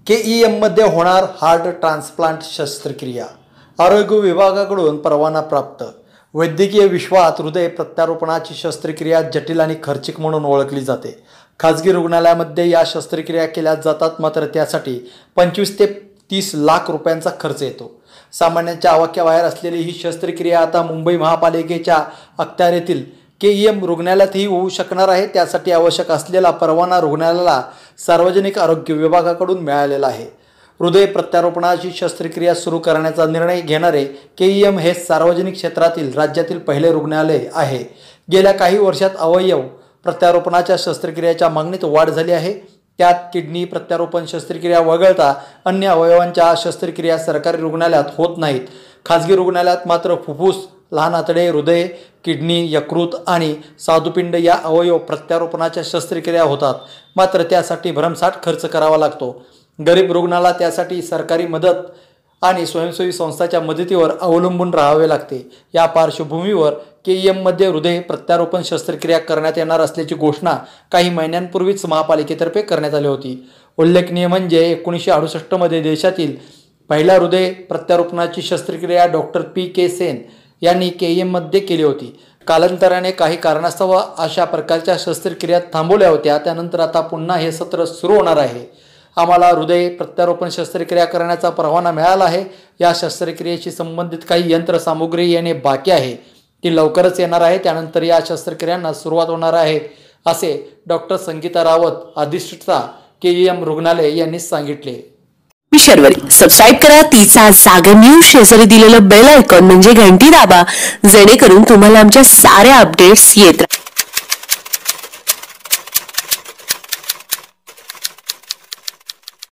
KEMमध्ये होणार heart transplant शस्त्रक्रिया। आरोग्य विभागाकडून परवाना प्राप्त। वैद्यकीय विश्वात हृदय प्रत्यारोपणाची शस्त्रक्रिया जटिल आणि खर्चिक म्हणून ओळखली जाते। खाजगी रुग्णालयामध्ये या शस्त्रक्रिया केल्या जातात, मात्र त्यासाठी 25 ते 30 लाख रुपयांचा खर्च येतो। सामान्यांच्या आवाक्याबाहेर असलेली ही शस्त्रक्रिया आता मुंबई महापालिकेच्या अखत्यारीतील KEM रुग्णालयातही होऊ शकणार आहे। त्यासाठी आवश्यक असलेला परवाना रुग्णालयाला सार्वजनिक आरोग्य विभागाकडून मिळालेला आहे। हृदय प्रत्यारोपणाची शस्त्रक्रिया सुरू करण्याचा निर्णय घेणारे KEM हे सार्वजनिक क्षेत्रातील राज्यातील पहिले रुग्णालय आहे। गेल्या काही वर्षात अवयव प्रत्यारोपणाच्या शस्त्रक्रियेच्या मागणीत वाढ झाली आहे। त्यात किडनी प्रत्यारोपण शस्त्रक्रिया वगळता अन्य अवयवांच्या शस्त्रक्रिया सरकारी रुग्णालयात होत नाहीत। खाजगी रुग्णालयात मात्र फुफ्फुस, लहान आतडे, हृदय, किडनी, यकृत आणि स्वादुपिंड या अवयव प्रत्यारोपणाच्या शस्त्रक्रिया होतात, मात्र त्यासाठी भरमसाठ खर्च करावा लागतो। गरीब रुग्णाला त्यासाठी सरकारी मदत आणि स्वयंसेवी संस्थांच्या मदतीवर अवलंबून राहावे लागते। या पार्श्वभूमीवर KEMमध्ये हृदय प्रत्यारोपण शस्त्रक्रिया करण्यात येणार असल्याची घोषणा काही महिन्यांपूर्वीच महापालिकेतर्फे करण्यात आली होती। उल्लेखनीय म्हणजे 1968 मध्ये देशातील पहिल्या हृदय प्रत्यारोपणाची शस्त्रक्रिया डॉक्टर PK सेन यांनी KEMमध्ये केली होती। कालांतराने काही कारणास्तव अशा प्रकारच्या शस्त्रक्रिया थांबवल्या होत्या। त्यानंतर आता पुन्हा हे सत्र सुरू होणार आहे। आम्हाला हृदय प्रत्यारोपण शस्त्रक्रिया करण्याचा परवाना मिळाला आहे। या शस्त्रक्रियेशी संबंधित काही यंत्रसामुग्री येणे बाकी आहे, ती लवकरच येणार आहे। त्यानंतर या शस्त्रक्रियांना सुरुवात होणार आहे, असे डॉक्टर संगीता रावत, अधिष्ठाता KEM रुग्णालय यांनी सांगितले। शर्वरी सबस्क्राइब करा तिचा जागर न्यूज, शेजारी दिलेलं बेल आयकॉन म्हणजे घंटी दाबा, जेणेकरून तुम्हाला आमच्या साऱ्या अपडेट्स येत राहतील।